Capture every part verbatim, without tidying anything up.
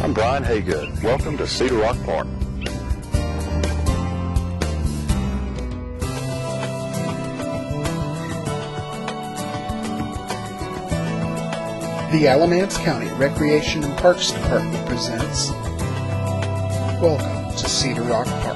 I'm Brian Haygood. Welcome to Cedar Rock Park. The Alamance County Recreation and Parks Department presents Welcome to Cedar Rock Park.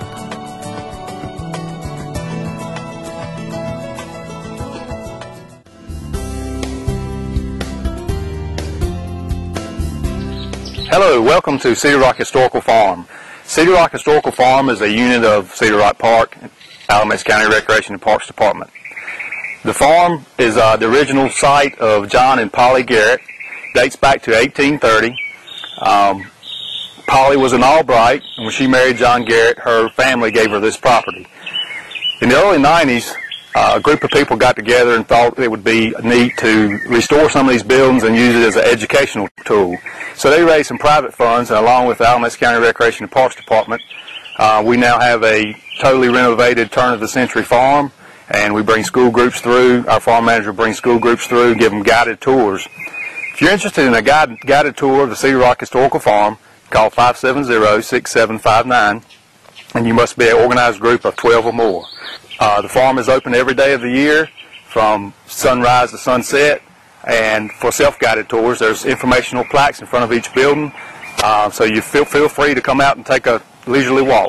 Hello, welcome to Cedar Rock Historical Farm. Cedar Rock Historical Farm is a unit of Cedar Rock Park, Alamance County Recreation and Parks Department. The farm is uh, the original site of John and Polly Garrett. Dates back to eighteen thirty. Um, Polly was an Albright, and when she married John Garrett, her family gave her this property. In the early nineties, uh, a group of people got together and thought it would be neat to restore some of these buildings and use it as an educational tool. So they raised some private funds, and along with the Alamance County Recreation and Parks Department, uh, we now have a totally renovated turn-of-the-century farm, and we bring school groups through. Our farm manager brings school groups through, give them guided tours. If you're interested in a guide, guided tour of the Cedar Rock Historical Farm, call five seven zero, six seven five nine, and you must be an organized group of twelve or more. Uh, the farm is open every day of the year from sunrise to sunset, and for self-guided tours, there's informational plaques in front of each building, uh, so you feel, feel free to come out and take a leisurely walk.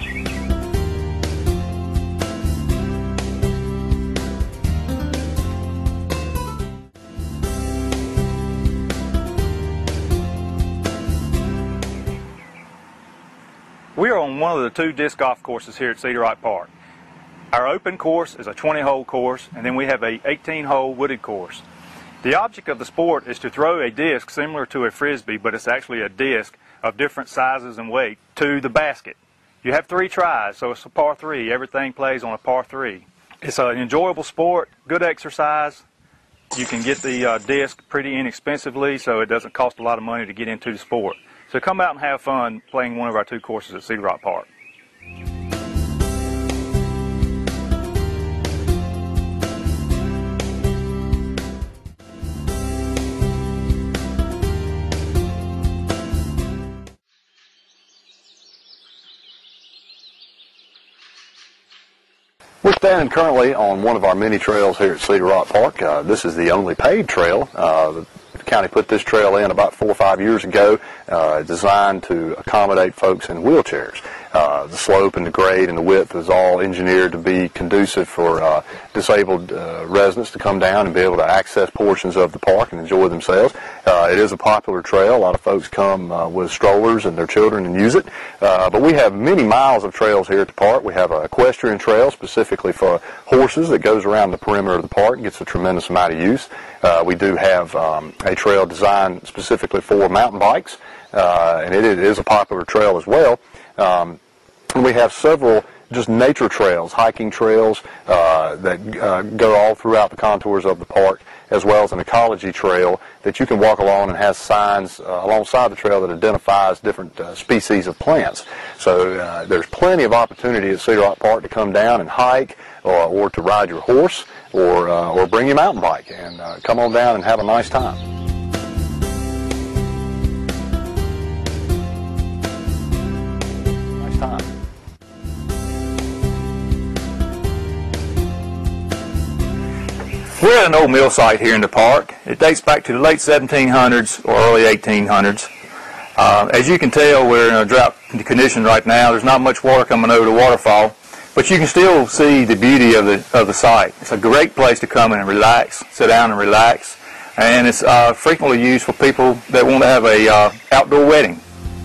We are on one of the two disc golf courses here at Cedar Rock Park. Our open course is a twenty hole course, and then we have a eighteen hole wooded course. The object of the sport is to throw a disc similar to a frisbee, but it's actually a disc of different sizes and weight to the basket. You have three tries, so it's a par three. Everything plays on a par three. It's an enjoyable sport, good exercise. You can get the uh, disc pretty inexpensively, so it doesn't cost a lot of money to get into the sport. So come out and have fun playing one of our two courses at Cedar Rock Park. We're standing currently on one of our many trails here at Cedar Rock Park. Uh, this is the only paved trail. Uh, The county put this trail in about four or five years ago, uh, designed to accommodate folks in wheelchairs. Uh, the slope and the grade and the width is all engineered to be conducive for uh, disabled uh, residents to come down and be able to access portions of the park and enjoy themselves. Uh, it is a popular trail. A lot of folks come uh, with strollers and their children and use it. Uh, but we have many miles of trails here at the park. We have an equestrian trail specifically for horses that goes around the perimeter of the park and gets a tremendous amount of use. Uh, we do have um, a trail designed specifically for mountain bikes, uh, and it, it is a popular trail as well. Um, and we have several just nature trails, hiking trails uh, that uh, go all throughout the contours of the park, as well as an ecology trail that you can walk along and has signs uh, alongside the trail that identifies different uh, species of plants. So uh, there's plenty of opportunity at Cedar Rock Park to come down and hike, or, or to ride your horse, or, uh, or bring your mountain bike, and uh, come on down and have a nice time. Nice time. We're at an old mill site here in the park. It dates back to the late seventeen hundreds or early eighteen hundreds. Uh, as you can tell, we're in a drought condition right now. There's not much water coming over the waterfall, but you can still see the beauty of the of the site. It's a great place to come in and relax, sit down and relax, and it's uh, frequently used for people that want to have a uh, outdoor wedding.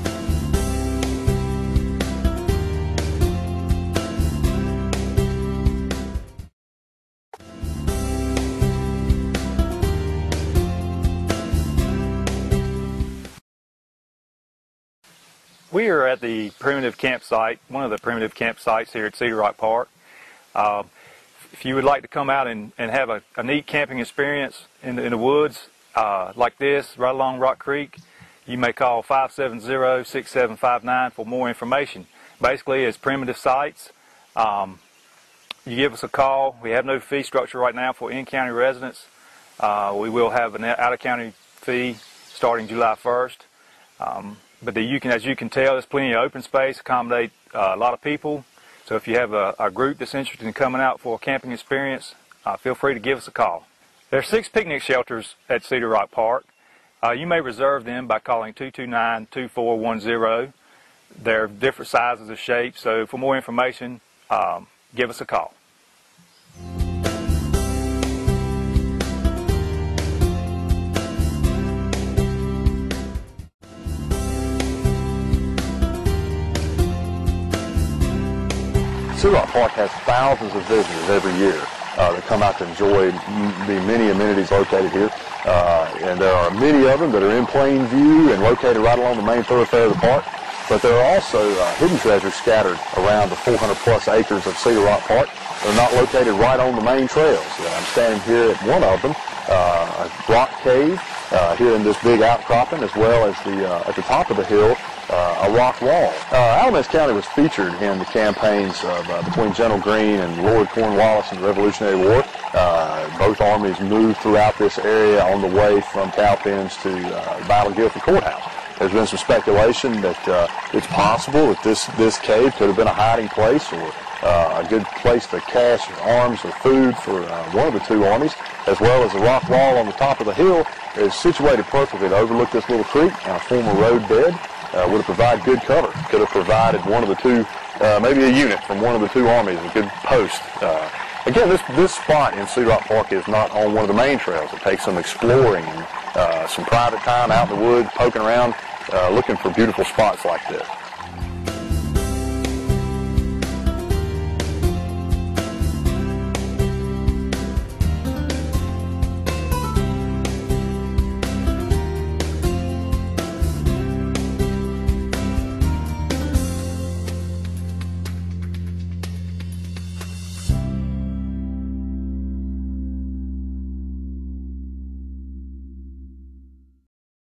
We are at the primitive campsite, one of the primitive campsites here at Cedar Rock Park. Uh, if you would like to come out and, and have a, a neat camping experience in the, in the woods uh, like this, right along Rock Creek, you may call five seven zero, six seven five nine for more information. Basically, it's primitive sites. Um, you give us a call. We have no fee structure right now for in-county residents. Uh, we will have an out-of-county fee starting July first. Um, but the, you can, as you can tell, there's plenty of open space, accommodate uh, a lot of people. So if you have a, a group that's interested in coming out for a camping experience, uh, feel free to give us a call. There are six picnic shelters at Cedar Rock Park. Uh, you may reserve them by calling two two nine, two four one zero. They're different sizes and shapes, so for more information, um, give us a call. Cedar Rock Park has thousands of visitors every year uh, that come out to enjoy the many amenities located here. Uh, and there are many of them that are in plain view and located right along the main thoroughfare of the park. But there are also uh, hidden treasures scattered around the four hundred plus acres of Cedar Rock Park. They're not located right on the main trails. Uh, I'm standing here at one of them, uh, a rock cave uh, here in this big outcropping, as well as the uh, at the top of the hill, uh, a rock wall. Uh, Alamance County was featured in the campaigns of, uh, between General Greene and Lord Cornwallis in the Revolutionary War. Uh, both armies moved throughout this area on the way from Cowpens to uh, Battle of Guilford Courthouse. There's been some speculation that uh, it's possible that this, this cave could have been a hiding place or uh, a good place to cache arms or food for uh, one of the two armies, as well as the rock wall on the top of the hill is situated perfectly to overlook this little creek and a former road bed. Uh, would have provided good cover. Could have provided one of the two, uh, maybe a unit from one of the two armies, a good post. Uh, again, this, this spot in Cedar Rock Park is not on one of the main trails. It takes some exploring and uh, some private time out in the woods, poking around, uh, looking for beautiful spots like this.